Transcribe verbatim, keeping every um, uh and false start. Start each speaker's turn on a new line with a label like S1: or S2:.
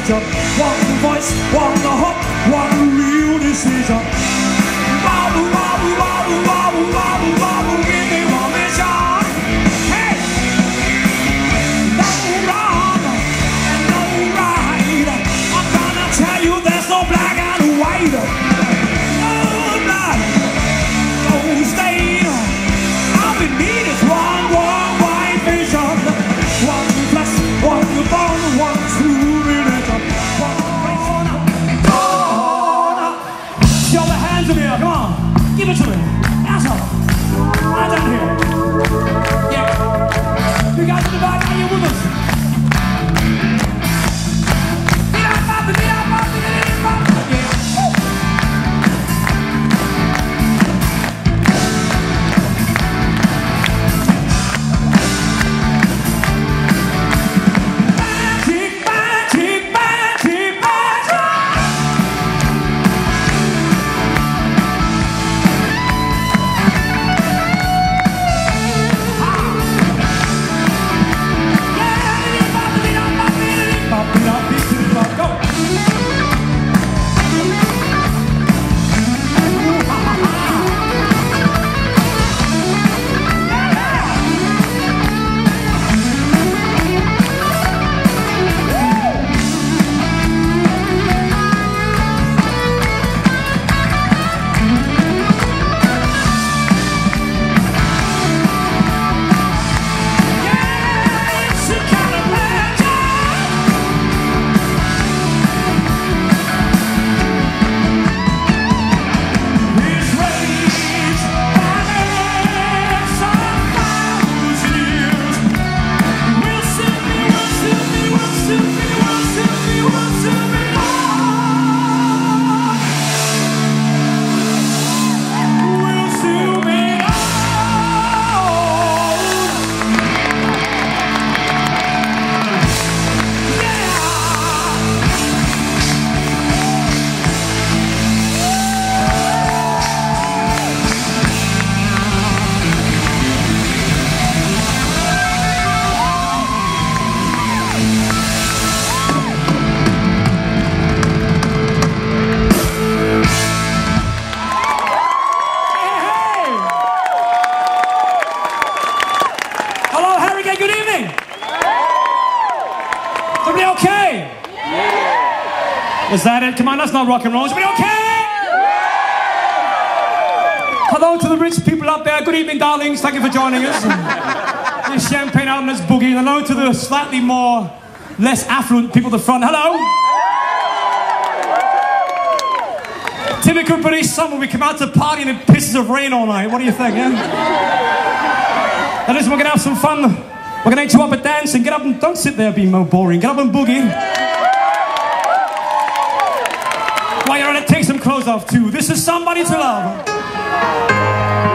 S1: vision, one voice, one hope, one real decision. Wobble, wobble, wobble, wobble, wobble, wobble, give me one mission. Hey! No wrong and no right. I'm gonna tell you there's no black and white. No blood, no stain. All we need is one, one white vision. One flesh, one bone, one true religion. One on. Show the hands in the air, come on. Give it to me. Asshole. Right down here. Yeah. You guys in the back, are you with us? Is that it? Come on, that's not rock and roll. Is everybody okay? Hello to the rich people out there. Good evening, darlings. Thank you for joining us. There's champagne out and there's boogie. And hello to the slightly more, less affluent people at the front. Hello. Typical British summer. We come out to party and it pisses of rain all night. What do you think, yeah? Now listen, we're going to have some fun. We're going to get you up and dancing. Get up and don't sit there being more boring. Get up and boogie. While you're at it, take some clothes off too. This is Somebody to Love.